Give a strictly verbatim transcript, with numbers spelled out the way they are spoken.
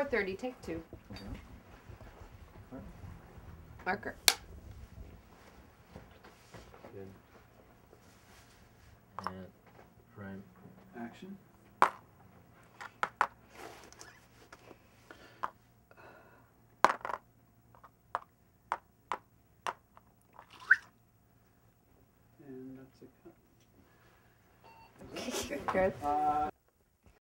four thirty, take two. Okay. Right. Marker. Good. And prime action. And that's a cut. Good. Uh,